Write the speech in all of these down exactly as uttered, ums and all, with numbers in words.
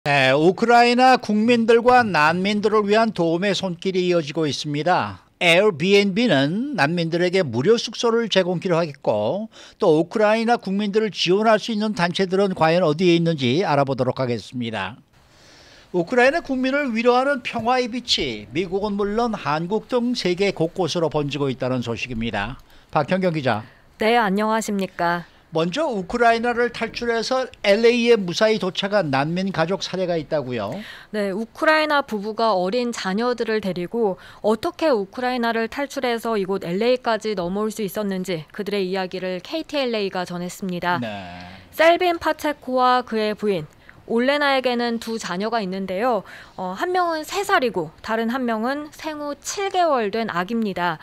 네, 우크라이나 국민들과 난민들을 위한 도움의 손길이 이어지고 있습니다. 에어비앤비는 난민들에게 무료 숙소를 제공키로 하겠고, 또 우크라이나 국민들을 지원할 수 있는 단체들은 과연 어디에 있는지 알아보도록 하겠습니다. 우크라이나 국민을 위로하는 평화의 빛이 미국은 물론 한국 등 세계 곳곳으로 번지고 있다는 소식입니다. 박현경 기자. 네, 안녕하십니까. 먼저 우크라이나를 탈출해서 엘에이에 무사히 도착한 난민 가족 사례가 있다고요? 네, 우크라이나 부부가 어린 자녀들을 데리고 어떻게 우크라이나를 탈출해서 이곳 엘에이까지 넘어올 수 있었는지 그들의 이야기를 케이티엘에이가 전했습니다. 네. 셀빈 파체코와 그의 부인 올레나에게는 두 자녀가 있는데요. 어, 한 명은 세 살이고 다른 한 명은 생후 칠 개월 된 아기입니다.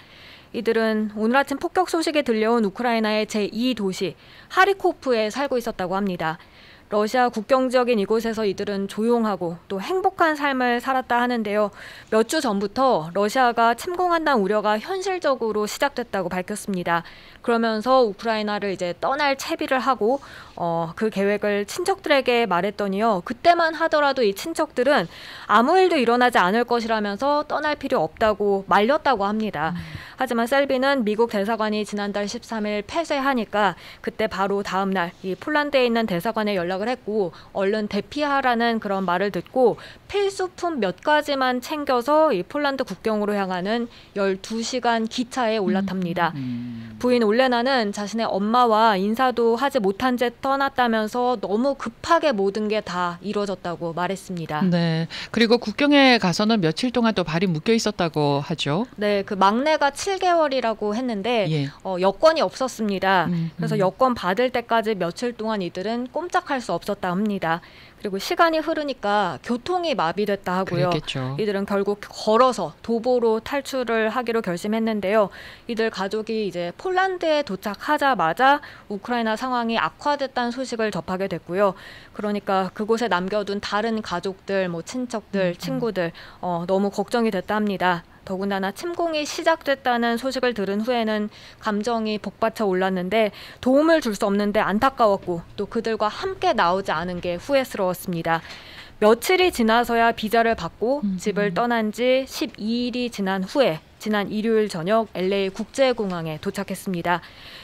이들은 오늘 아침 폭격 소식이 들려온 우크라이나의 제이 도시 하리코프에 살고 있었다고 합니다. 러시아 국경 지역인 이곳에서 이들은 조용하고 또 행복한 삶을 살았다 하는데요. 몇 주 전부터 러시아가 침공한다는 우려가 현실적으로 시작됐다고 밝혔습니다. 그러면서 우크라이나를 이제 떠날 채비를 하고 어, 그 계획을 친척들에게 말했더니요. 그때만 하더라도 이 친척들은 아무 일도 일어나지 않을 것이라면서 떠날 필요 없다고 말렸다고 합니다. 음. 하지만 셀비는 미국 대사관이 지난달 십삼 일 폐쇄하니까 그때 바로 다음 날 이 폴란드에 있는 대사관에 연락을 했고 얼른 대피하라는 그런 말을 듣고 필수품 몇 가지만 챙겨서 이 폴란드 국경으로 향하는 열두 시간 기차에 올라탑니다. 음. 부인 올레나는 자신의 엄마와 인사도 하지 못한 채 떠났다면서 너무 급하게 모든 게 다 이루어졌다고 말했습니다. 네. 그리고 국경에 가서는 며칠 동안 또 발이 묶여 있었다고 하죠. 네. 그 막내가 칠 개월이라고 했는데 예. 어, 여권이 없었습니다. 음, 그래서 음. 여권 받을 때까지 며칠 동안 이들은 꼼짝할 수 없었다 합니다. 그리고 시간이 흐르니까 교통이 마비됐다 하고요. 그랬겠죠. 이들은 결국 걸어서 도보로 탈출을 하기로 결심했는데요. 이들 가족이 이제 폴란드에 도착하자마자 우크라이나 상황이 악화됐다는 소식을 접하게 됐고요. 그러니까 그곳에 남겨둔 다른 가족들, 뭐 친척들, 친구들 어, 너무 걱정이 됐다 합니다. 더군다나 침공이 시작됐다는 소식을 들은 후에는 감정이 복받쳐 올랐는데 도움을 줄 수 없는데 안타까웠고 또 그들과 함께 나오지 않은 게 후회스러웠습니다. 며칠이 지나서야 비자를 받고 음, 집을 떠난 지 십이 일이 지난 후에 지난 일요일 저녁 엘에이 국제공항에 도착했습니다.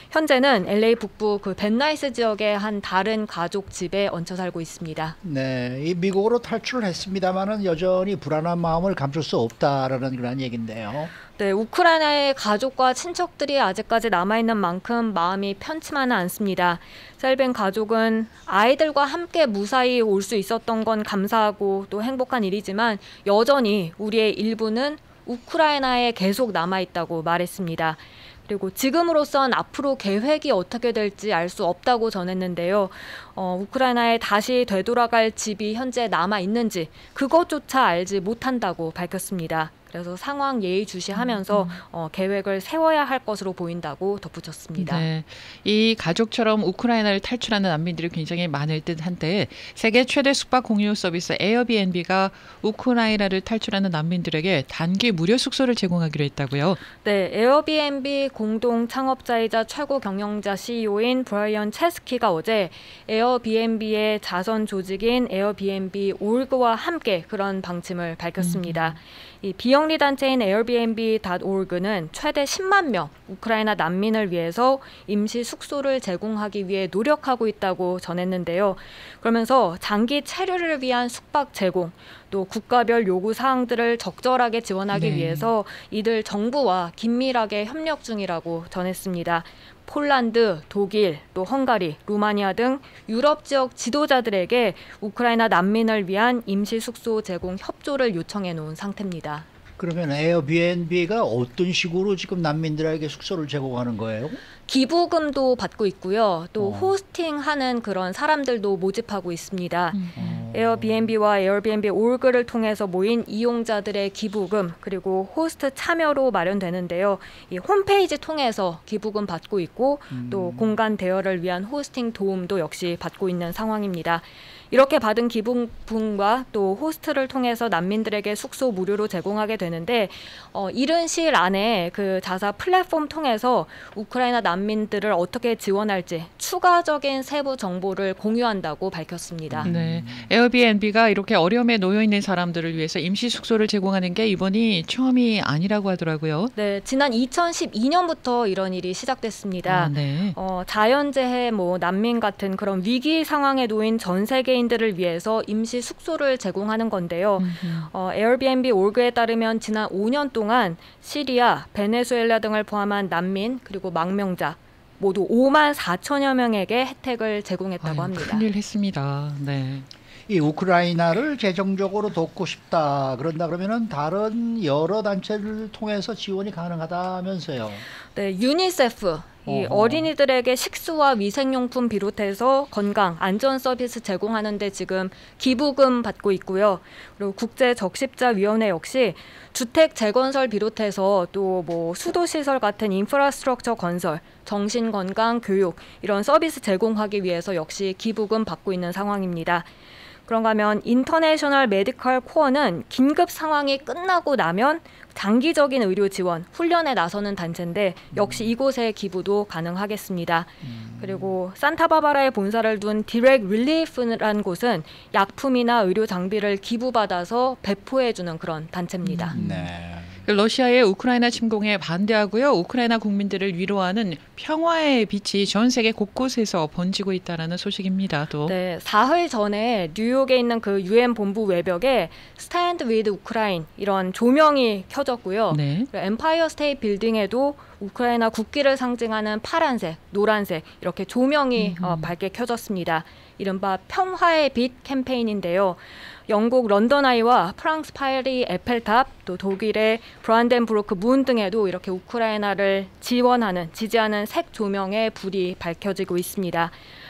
현재는 엘에이 북부 그 벤나이스 지역의 한 다른 가족 집에 얹혀 살고 있습니다. 네, 이 미국으로 탈출을 했습니다만은 여전히 불안한 마음을 감출 수 없다라는 그런 얘긴데요. 네, 우크라이나의 가족과 친척들이 아직까지 남아있는 만큼 마음이 편치만은 않습니다. 셀빈 가족은 아이들과 함께 무사히 올 수 있었던 건 감사하고 또 행복한 일이지만 여전히 우리의 일부는 우크라이나에 계속 남아있다고 말했습니다. 그리고 지금으로선 앞으로 계획이 어떻게 될지 알 수 없다고 전했는데요. 어, 우크라이나에 다시 되돌아갈 집이 현재 남아있는지 그것조차 알지 못한다고 밝혔습니다. 그래서 상황 예의주시하면서 음. 어, 계획을 세워야 할 것으로 보인다고 덧붙였습니다. 네, 이 가족처럼 우크라이나를 탈출하는 난민들이 굉장히 많을 듯한데 세계 최대 숙박 공유 서비스 에어비앤비가 우크라이나를 탈출하는 난민들에게 단기 무료 숙소를 제공하기로 했다고요? 네, 에어비앤비 공동 창업자이자 최고 경영자 씨이오인 브라이언 체스키가 어제 에어비앤비의 자선 조직인 에어비앤비 오르그와 함께 그런 방침을 밝혔습니다. 음. 이 비영리 단체인 에어비앤비 닷 오르그는 최대 십만 명 우크라이나 난민을 위해서 임시 숙소를 제공하기 위해 노력하고 있다고 전했는데요. 그러면서 장기 체류를 위한 숙박 제공, 또 국가별 요구 사항들을 적절하게 지원하기 네. 위해서 이들 정부와 긴밀하게 협력 중이라고 전했습니다. 폴란드, 독일, 또 헝가리, 루마니아 등 유럽 지역 지도자들에게 우크라이나 난민을 위한 임시 숙소 제공 협조를 요청해 놓은 상태입니다. 그러면 에어비앤비가 어떤 식으로 지금 난민들에게 숙소를 제공하는 거예요? 기부금도 받고 있고요. 또 어. 호스팅하는 그런 사람들도 모집하고 있습니다. 음. 에어비앤비와 에어비앤비 오르그를 통해서 모인 이용자들의 기부금 그리고 호스트 참여로 마련되는데요. 이 홈페이지 통해서 기부금 받고 있고 음. 또 공간 대여를 위한 호스팅 도움도 역시 받고 있는 상황입니다. 이렇게 받은 기부금과 또 호스트를 통해서 난민들에게 숙소 무료로 제공하게 되는데 어, 이른 시일 안에 그 자사 플랫폼 통해서 우크라이나 난민들을 어떻게 지원할지 추가적인 세부 정보를 공유한다고 밝혔습니다. 네, 에어비앤비가 이렇게 어려움에 놓여 있는 사람들을 위해서 임시 숙소를 제공하는 게 이번이 처음이 아니라고 하더라고요. 네, 지난 이천십이 년부터 이런 일이 시작됐습니다. 아, 네. 어, 자연재해, 뭐 난민 같은 그런 위기 상황에 놓인 전 세계인들을 위해서 임시 숙소를 제공하는 건데요. 어, 에어비앤비 올그에 따르면 지난 오 년 동안 시리아, 베네수엘라 등을 포함한 난민 그리고 망명자 모두 오만 사천여 명에게 혜택을 제공했다고 아유, 합니다. 큰일 했습니다. 네. 이 우크라이나를 재정적으로 돕고 싶다 그런다 그러면은 다른 여러 단체를 통해서 지원이 가능하다면서요. 네, 유니세프 이 어허. 어린이들에게 식수와 위생용품 비롯해서 건강, 안전 서비스 제공하는데 지금 기부금 받고 있고요. 그리고 국제적십자위원회 역시 주택 재건설 비롯해서 또 뭐 수도시설 같은 인프라스트럭처 건설, 정신건강, 교육 이런 서비스 제공하기 위해서 역시 기부금 받고 있는 상황입니다. 그런가 하면 인터내셔널 메디컬 코어는 긴급 상황이 끝나고 나면 장기적인 의료 지원, 훈련에 나서는 단체인데 역시 이곳의 기부도 가능하겠습니다. 음. 그리고 산타바바라에 본사를 둔 디렉 릴리프라는 곳은 약품이나 의료 장비를 기부받아서 배포해주는 그런 단체입니다. 음. 네. 러시아의 우크라이나 침공에 반대하고요. 우크라이나 국민들을 위로하는 평화의 빛이 전 세계 곳곳에서 번지고 있다는 소식입니다. 또. 네, 사흘 전에 뉴욕에 있는 그 유엔 본부 외벽에 Stand with Ukraine 이런 조명이 켜졌고요. 네. 엠파이어 스테이트 빌딩에도 우크라이나 국기를 상징하는 파란색, 노란색 이렇게 조명이 어, 밝게 켜졌습니다. 이른바 평화의 빛 캠페인인데요. 영국 런던 아이와 프랑스 파리 에펠탑, 또 독일의 브란덴부르크 문 등에도 이렇게 우크라이나를 지원하는, 지지하는 색 조명의 불이 밝혀지고 있습니다.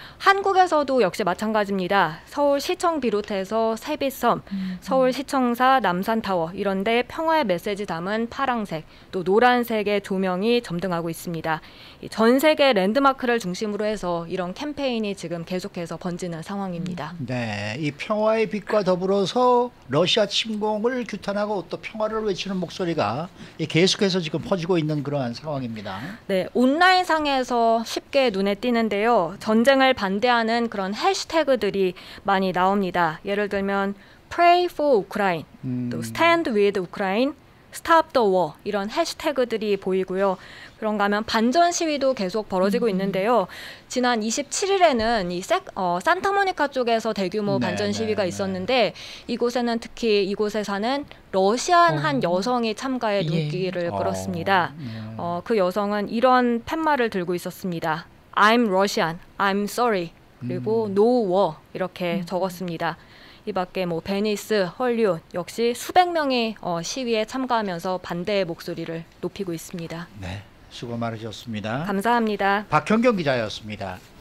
한국에서도 역시 마찬가지입니다. 서울시청 비롯해서 세빛섬, 음. 서울시청사, 남산타워 이런 데 평화의 메시지 담은 파랑색, 또 노란색의 조명이 점등하고 있습니다. 전 세계 랜드마크를 중심으로 해서 이런 캠페인이 지금 계속해서 번지는 상황입니다. 네, 이 평화의 빛과 더불어서 러시아 침공을 규탄하고 또 평화를 외치는 목소리가 계속해서 지금 퍼지고 있는 그러한 상황입니다. 네, 온라인상에서 쉽게 눈에 띄는데요. 전쟁을 반대하는 그런 해시태그들이 많이 나옵니다. 예를 들면 Pray for Ukraine, 음. 또 Stand with Ukraine, Stop the War 이런 해시태그들이 보이고요. 그런가 하면 반전 시위도 계속 벌어지고 음. 있는데요. 지난 이십칠 일에는 이 세, 어, 산타모니카 쪽에서 대규모 네, 반전 시위가 네, 있었는데 이곳에는 특히 이곳에 사는 러시안 어. 한 여성이 참가해 눈길을 예. 끌었습니다. 어, 네. 어, 그 여성은 이런 팻말을 들고 있었습니다. I'm Russian, I'm sorry. 그리고 음. No war 이렇게 음. 적었습니다. 이 밖에 뭐 베니스, 헐리우드 역시 수백 명이 어, 시위에 참가하면서 반대의 목소리를 높이고 있습니다. 네, 수고 많으셨습니다. 감사합니다. 박현경 기자였습니다.